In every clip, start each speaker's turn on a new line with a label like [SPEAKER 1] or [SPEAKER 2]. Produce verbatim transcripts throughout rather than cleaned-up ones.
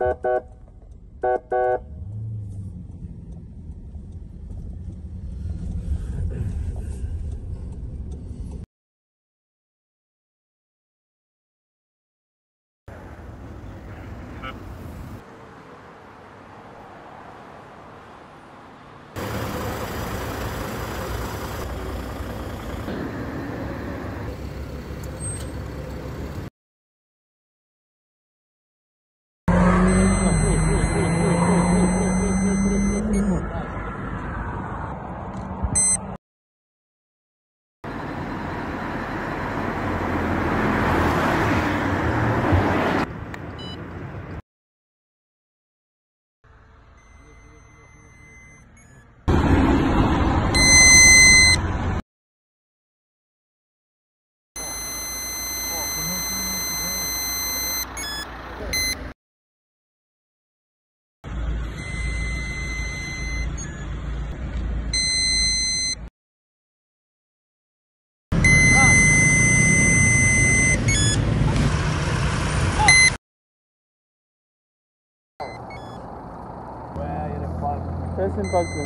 [SPEAKER 1] Presim palcem.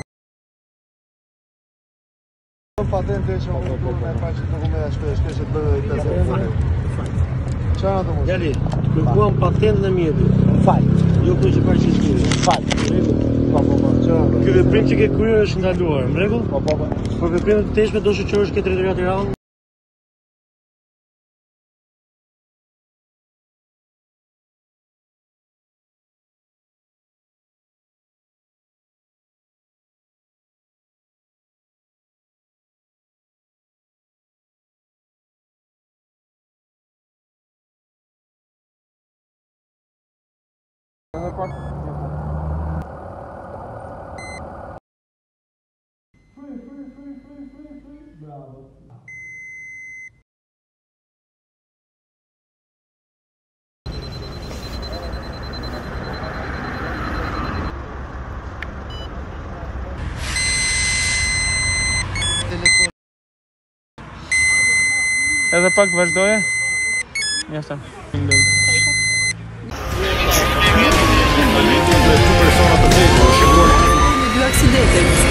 [SPEAKER 2] Patente și un lucru mai face documentul și pe și pe telefon. Ce am adus?
[SPEAKER 3] Dali, cu am patent na medo.
[SPEAKER 1] Fai.
[SPEAKER 3] Eu ku që paraqitoj.
[SPEAKER 1] Fai. Po po po.
[SPEAKER 3] Ky veprim që ke kryer është ndaluar, në rregull?
[SPEAKER 1] Po po po.
[SPEAKER 3] Por veprimet e teshme do shoqërosh ke drejtoria e Tiranës.
[SPEAKER 1] Edhe pak. Bravo. Edhe pak vazhdoje. Jashtë.
[SPEAKER 4] Due accidenti.